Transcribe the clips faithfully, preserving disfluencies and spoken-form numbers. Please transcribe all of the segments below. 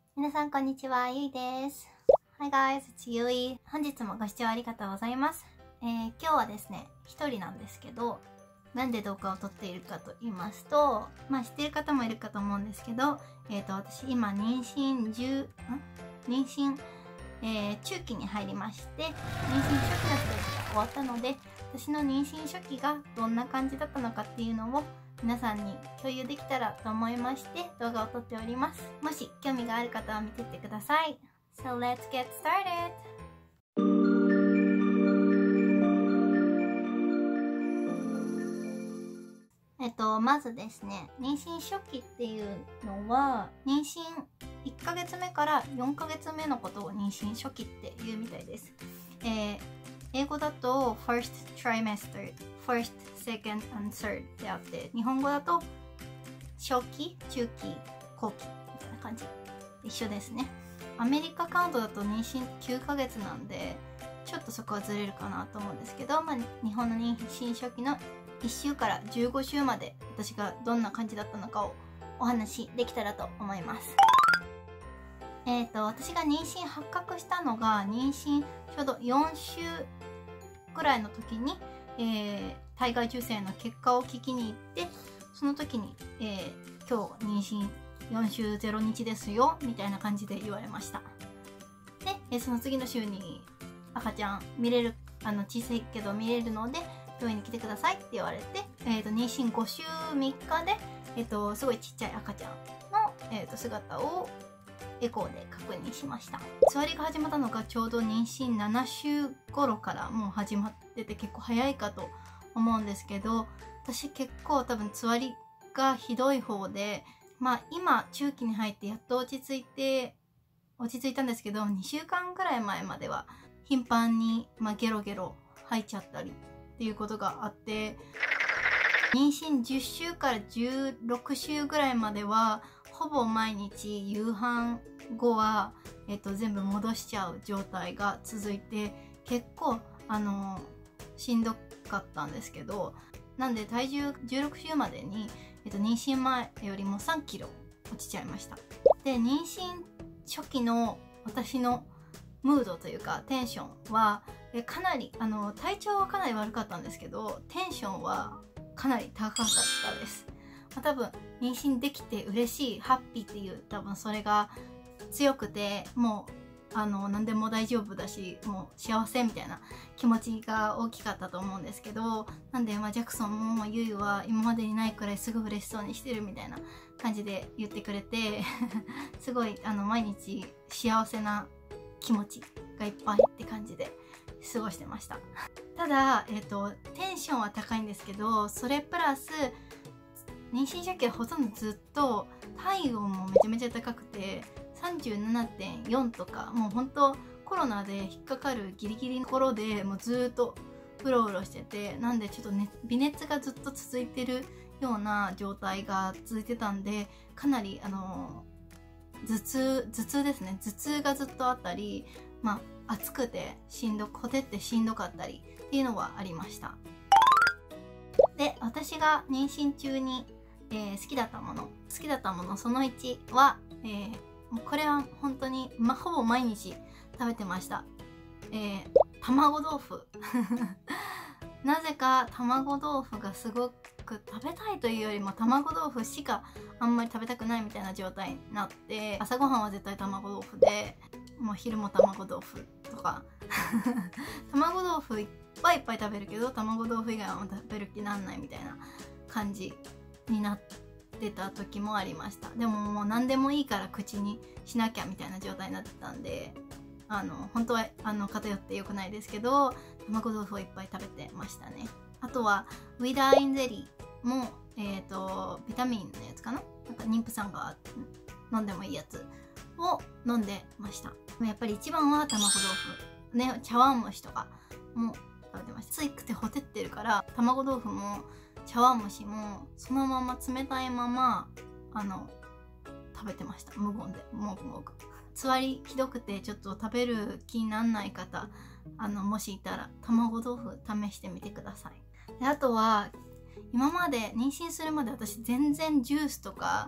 皆さんこんにちは、ゆいです。Hi guys, it's ゆい。本日もご視聴ありがとうございます。えー、今日はですね、一人なんですけど、なんで動画を撮っているかと言いますと、まあ知ってる方もいるかと思うんですけど、えっと、私今妊娠じゅう、ん妊娠、えー、中期に入りまして、妊娠初期のステージが終わったので、私の妊娠初期がどんな感じだったのかっていうのを皆さんに共有できたらと思いまして動画を撮っております。もし興味がある方は見てってください。So let's get started! えっと、まずですね、妊娠初期っていうのは、妊娠いっかげつめからよんかげつめのことを妊娠初期っていうみたいです。えー、英語だと first trimester、first, second and third であって、日本語だと初期、中期、後期みたいな感じ。一緒ですね。アメリカカウントだと妊娠きゅうかげつなんで、ちょっとそこはずれるかなと思うんですけど、まあ、日本の妊娠初期のいっ週からじゅうご週まで私がどんな感じだったのかをお話しできたらと思います。えっと、私が妊娠発覚したのが妊娠ちょうどよん週くらいの時に、えー、体外受精の結果を聞きに行って、その時に、えー、今日妊娠よん週ぜろ日ですよみたいな感じで言われました。で、えー、その次の週に赤ちゃん見れる、あの小さいけど見れるので病院に来てくださいって言われて、えー、と妊娠ご週みっかで、えー、とすごいちっちゃい赤ちゃんの、えー、と姿をエコーで確認しました。つわりが始まったのがちょうど妊娠なな週頃からもう始まってて、結構早いかと思うんですけど、私結構多分つわりがひどい方で、まあ今中期に入ってやっと落ち着いて落ち着いたんですけど、にしゅうかんぐらい前までは頻繁に、まあ、ゲロゲロ吐いちゃったりっていうことがあって、妊娠じゅっ週からじゅうろく週ぐらいまではほぼ毎日夕飯後は、えっと、全部戻しちゃう状態が続いて、結構あのしんどかったんですけど、なんで体重じゅうろく週までに、えっと、妊娠前よりもさんキロ落ちちゃいました。で、妊娠初期の私のムードというかテンションはえかなりあの体調はかなり悪かったんですけど、テンションはかなり高かったです。まあ、多分妊娠できて嬉しい、ハッピーっていう多分それが強くて、もうあの何でも大丈夫だし、もう幸せみたいな気持ちが大きかったと思うんですけど、なんで、まあ、ジャクソンもユイは今までにないくらいすごい嬉しそうにしてるみたいな感じで言ってくれてすごいあの毎日幸せな気持ちがいっぱいって感じで過ごしてました。ただ、えーと、テンションは高いんですけど、それプラス妊娠初期はほとんどずっと体温もめちゃめちゃ高くて さんじゅうななてんよん とか、もう本当コロナで引っかかるギリギリのところでもうずっとうろうろしてて、なんでちょっと、ね、微熱がずっと続いてるような状態が続いてたんで、かなりあの頭痛頭痛ですね頭痛がずっとあったり、まあ暑くてしんどほてってしんどかったりっていうのはありました。で、私が妊娠中に、えー、好きだったもの好きだったものそのいちは、えー、これは本当に、まあ、ほぼ毎日食べてました。えー、卵豆腐なぜか卵豆腐がすごく食べたいというよりも卵豆腐しかあんまり食べたくないみたいな状態になって、朝ごはんは絶対卵豆腐で、もう昼も卵豆腐とか卵豆腐いっぱいいっぱい食べるけど卵豆腐以外は食べる気なんないみたいな感じになってた時もありました。でももう何でもいいから口にしなきゃみたいな状態になってたんで、あの本当はあの偏って良くないですけど、卵豆腐をいっぱい食べてましたね。あとはウィダーインゼリーも、えーと、ビタミンのやつかな、なんか妊婦さんが飲んでもいいやつを飲んでました。やっぱり一番は卵豆腐ね、茶碗蒸しとかも食べてました。ついくてほてってるから卵豆腐も茶碗蒸しもそのまま冷たいままあの食べてました。無言でもぐもぐ。つわりひどくてちょっと食べる気になんない方、あのもしいたら卵豆腐試してみてください。で、あとは今まで妊娠するまで私全然ジュースとか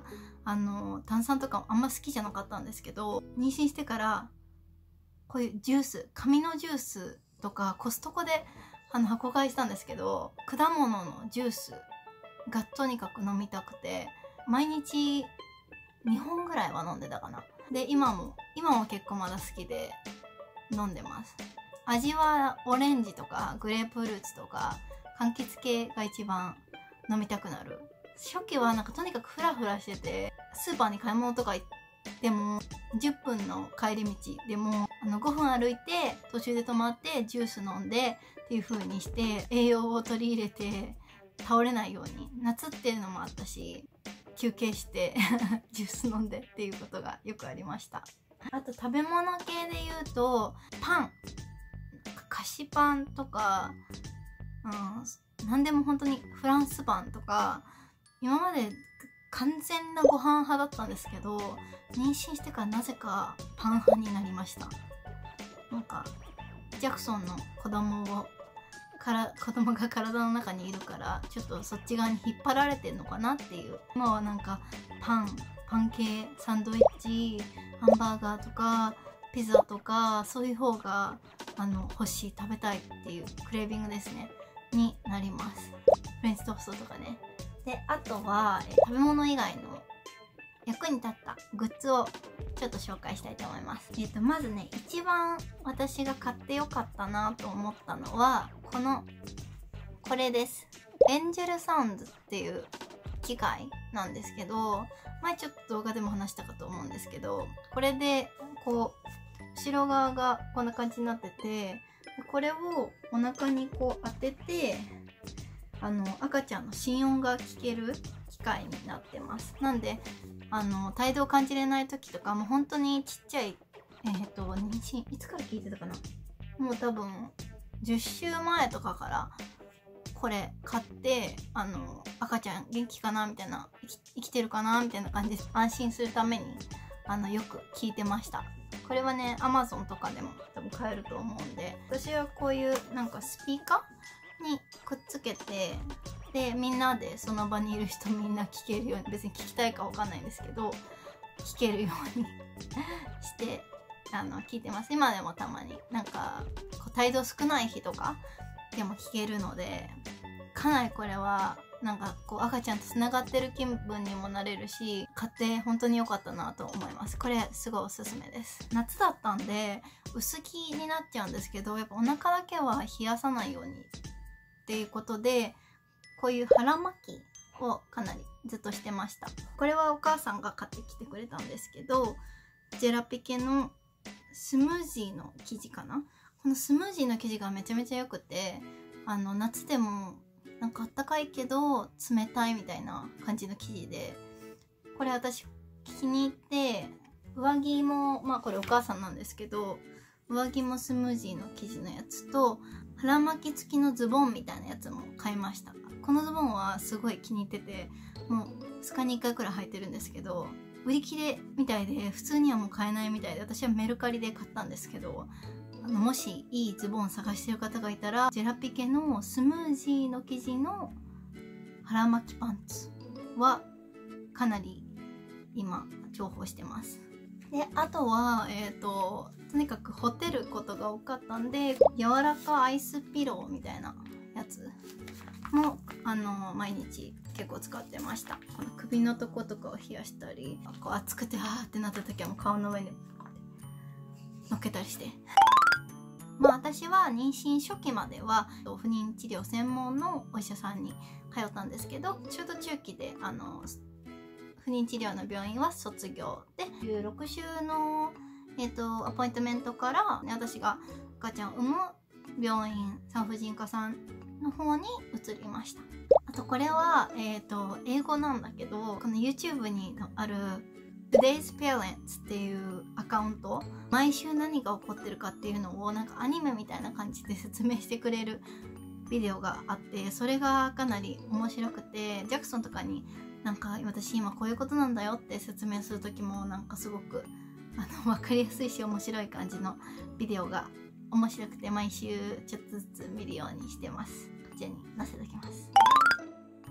あの炭酸とかあんま好きじゃなかったんですけど、妊娠してからこういうジュース、紙のジュースとかコストコであの箱買いしたんですけど、果物のジュースがとにかく飲みたくて、毎日にほんぐらいは飲んでたかな。で今も今も結構まだ好きで飲んでます。味はオレンジとかグレープフルーツとか柑橘系が一番飲みたくなる。初期はなんかとにかくフラフラしてて、スーパーに買い物とか行ってもじゅっぷんの帰り道でもあのごふん歩いて途中で止まってジュース飲んでっていう風にして栄養を取り入れて倒れないように、夏っていうのもあったし休憩してジュース飲んでっていうことがよくありました。あと食べ物系で言うとパン、菓子パンとか、うん、何でも本当にフランスパンとか、今まで完全なご飯派だったんですけど、妊娠してからなぜかパン派になりました。なんかジャクソンの子供をから子供が体の中にいるからちょっとそっち側に引っ張られてんのかなっていう。今はなんかパンパン系サンドイッチ、ハンバーガーとかピザとかそういう方があの欲しい、食べたいっていうクレービングですねになります。フレンチトーストとかね。であとはえ食べ物以外の役に立ったグッズをちょっと紹介したいと思います。えっとまずね、一番私が買ってよかったなと思ったのはこのこれです。エンジェルサウンズっていう機械なんですけど、前ちょっと動画でも話したかと思うんですけど、これでこう後ろ側がこんな感じになってて、これをお腹にこう当ててあの赤ちゃんの心音が聞ける機械になってます。なんであの胎動を感じれない時とかもう本当にちっちゃいえっ、ー、と妊娠いつから聞いてたかな、もう多分じゅっしゅうまえとかからこれ買ってあの赤ちゃん元気かなみたいな、生き、生きてるかなみたいな感じで安心するためにあのよく聞いてました。これはね アマゾン とかでも多分買えると思うんで、私はこういうなんかスピーカーにくっつけて、でみんなでその場にいる人みんな聞けるように、別に聞きたいかわかんないんですけど聞けるようにしてあの聞いてます。今でもたまになんかこう胎動少ない日とかでも聞けるので、かなりこれはなんかこう赤ちゃんとつながってる気分にもなれるし、買って本当に良かったなと思います。これすごいおすすめです。夏だったんで薄着になっちゃうんですけど、やっぱお腹だけは冷やさないようにっていうことでこういう腹巻きをかなりずっとしてました。これはお母さんが買ってきてくれたんですけど、ジェラピケのスムージーの生地かな。このスムージーの生地がめちゃめちゃ良くて、あの夏でもなんかあったかいけど冷たいみたいな感じの生地で、これ私気に入って上着もまあこれお母さんなんですけど、上着もスムージーの生地のやつと腹巻き付きのズボンみたいなやつも買いました。このズボンはすごい気に入ってて、もうふつかにいっかいくらい履いてるんですけど、売り切れみたいで普通にはもう買えないみたいで、私はメルカリで買ったんですけど、あのもしいいズボン探してる方がいたらジェラピケのスムージーの生地の腹巻きパンツはかなり今重宝してます。であとはえっ、ー、ととにかくホテることが多かったんで、柔らかアイスピローみたいなやつもあの毎日結構使ってました。この首のとことかを冷やしたり、こう熱くてあーってなった時はもう顔の上に乗っけたりして。まあ私は妊娠初期までは不妊治療専門のお医者さんに通ったんですけど、中途中期であの不妊治療の病院は卒業で、じゅうろくしゅうの、えー、とアポイントメントから、ね、私が赤ちゃんを産む病院産婦人科さんの方に移りました。あとこれは、えー、と英語なんだけど、この YouTube にあるToday's Parents っていうアカウント、毎週何が起こってるかっていうのをなんかアニメみたいな感じで説明してくれるビデオがあって、それがかなり面白くて、ジャクソンとかになんか私今こういうことなんだよって説明する時もなんかすごくあの分かりやすいし面白い感じのビデオが面白くて、毎週ちょっとずつ見るようにしてます。こちらに載せておきます。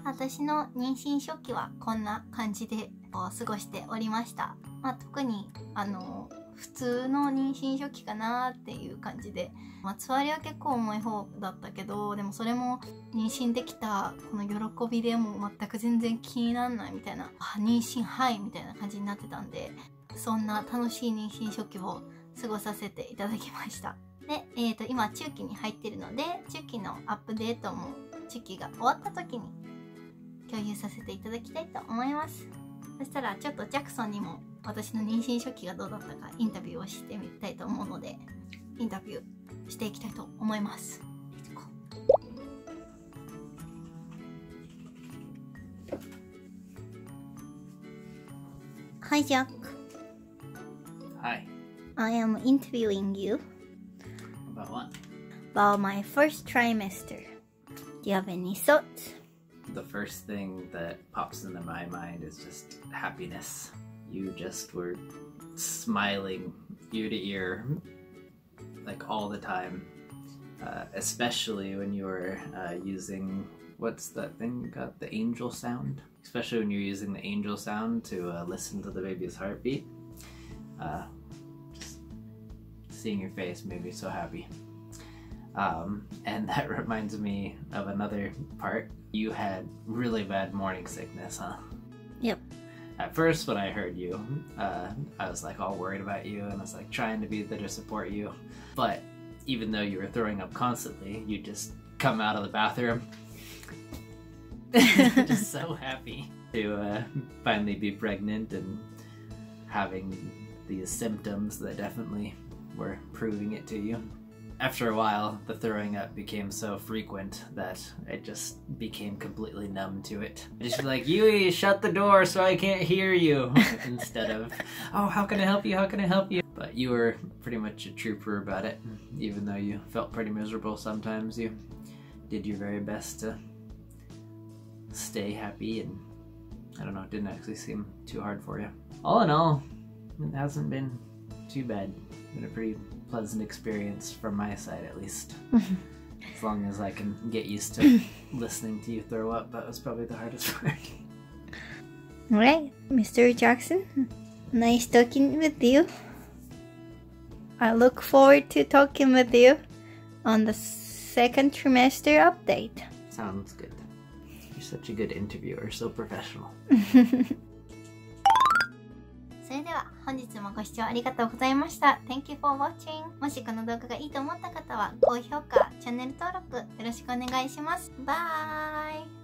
私の妊娠初期はこんな感じで過ごしておりました。まあ、特にあの普通の妊娠初期かなっていう感じで、まあ、つわりは結構重い方だったけど、でもそれも妊娠できたこの喜びでもう全く全然気にならないみたいな、あ、妊娠はいみたいな感じになってたんで、そんな楽しい妊娠初期を過ごさせていただきました。で、えーと、今中期に入ってるので、中期のアップデートも中期が終わった時に共有させていただきたいと思います。そしたらちょっとジャクソンにも私の妊娠初期がどうだったかインタビューをしてみたいと思うので、インタビューしていきたいと思います。Hi Jack. Hi. I am interviewing you About what? about my first trimester. Do you have any thoughts? The first thing that pops into my mind is just happiness. You just were smiling ear to ear, like all the time, uh, especially when you were uh, using, what's that thing you got, the angel sound? Especially when you're using the angel sound to uh, listen to the baby's heartbeat. Uh, just seeing your face made me so happy. Um, and that reminds me of another part. You had really bad morning sickness, huh? Yep. At first, when I heard you, uh, I was like all worried about you, and I was like trying to be there to support you. But even though you were throwing up constantly, you just come out of the bathroom just so happy to uh, finally be pregnant and having these symptoms that definitely were proving it to you. After a while, the throwing up became so frequent that I just became completely numb to it. Just like, Yui, shut the door so I can't hear you, instead of, oh, how can I help you, how can I help you? But you were pretty much a trooper about it. Even though you felt pretty miserable sometimes, you did your very best to stay happy, and I don't know, it didn't actually seem too hard for you. All in all, it hasn't been too bad. It's been a pretty pleasant experience from my side, at least. As long as I can get used to listening to you throw up, that was probably the hardest part. Alright, Mister Jackson, nice talking with you. I look forward to talking with you on the second trimester update. Sounds good. You're such a good interviewer, so professional. それでは本日もご視聴ありがとうございました。Thank you for watching. もしこの動画がいいと思った方は高評価、チャンネル登録よろしくお願いします。バイ。